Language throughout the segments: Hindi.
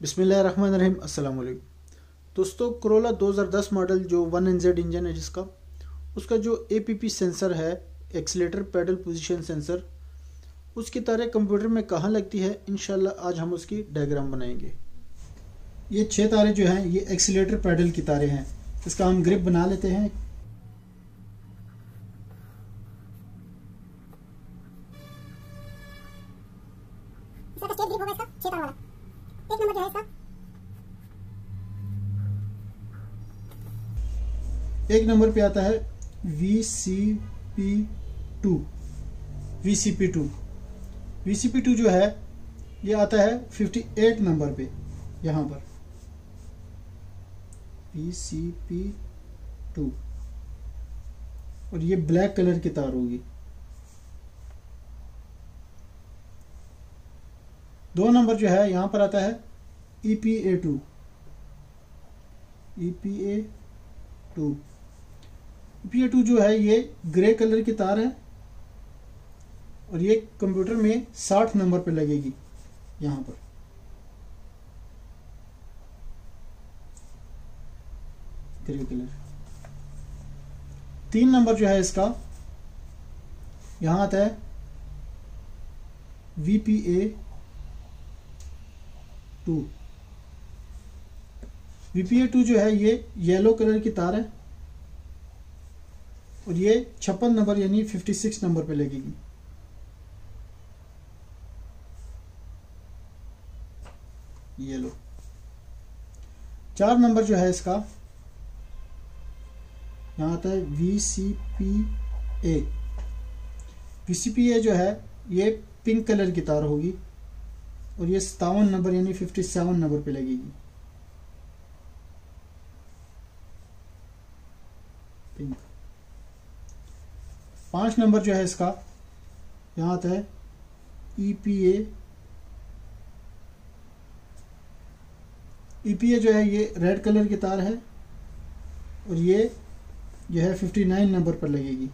बिस्मिल्लाहिर्रहमानिर्रहीम। अस्सलाम वालेकुम दोस्तों, कोरोला 2010 मॉडल जो 1NZ इंजन है जिसका उसका जो APP सेंसर है, एक्सीलेटर पैडल पोजीशन सेंसर, उसकी तारें कंप्यूटर में कहाँ लगती है, इंशाल्लाह आज हम उसकी डायग्राम बनाएंगे। ये 6 तारें जो हैं ये एक्सीलेटर पैडल की तारें हैं। इसका हम ग्रिप बना लेते हैं। इसका ग्रिप होगा इसका 6 तार वाला। एक नंबर जो है इसका, एक नंबर पे आता है VCP2। VCP2 जो है ये आता है 58 नंबर पे, यहाँ पर VCP2, और ये ब्लैक कलर की तार होगी। 2 नंबर जो है यहाँ पर आता है EPA2। EPA2 जो है ये ग्रे कलर की तार है और ये कंप्यूटर में 60 नंबर पे लगेगी। यहाँ पर ग्रे कलर। 3 नंबर जो है इसका यहाँ आता है VPA2। VPA2 जो है ये येलो कलर की तार है और ये 56 नंबर यानी 56 नंबर पे लगेगी। येलो। 4 नंबर जो है इसका यहाँ आता है VCPA। VCPA जो है ये पिंक कलर की तार होगी और ये 57 नंबर यानी 57 नंबर पे लगेगी। पिंक। 5 नंबर जो है इसका यहाँ आता है EPA। EPA जो है ये रेड कलर की तार है और ये जो है 59 नंबर पर लगेगी।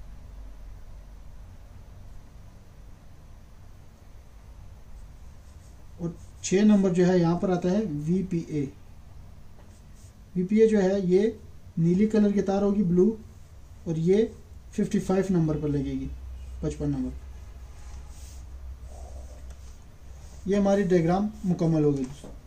और 6 नंबर जो है यहाँ पर आता है VPA। VPA जो है ये नीली कलर की तार होगी, ब्लू, और ये 55 नंबर पर लगेगी, 55 नंबर। ये हमारी डायग्राम मुकम्मल होगी दोस्तों।